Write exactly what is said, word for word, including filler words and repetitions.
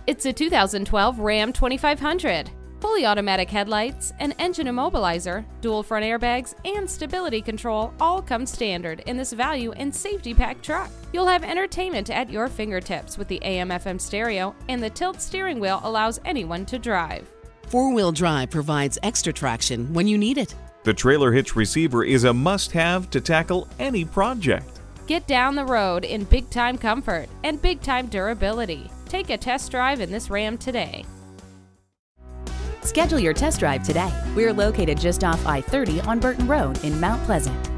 It's a two thousand twelve Ram twenty-five hundred. Fully automatic headlights, an engine immobilizer, dual front airbags, and stability control all come standard in this value and safety packed truck. You'll have entertainment at your fingertips with the A M F M stereo, and the tilt steering wheel allows anyone to drive. Four-wheel drive provides extra traction when you need it. The trailer hitch receiver is a must-have to tackle any project. Get down the road in big-time comfort and big-time durability. Take a test drive in this Ram today. Schedule your test drive today. We're located just off I thirty on Burton Road in Mount Pleasant.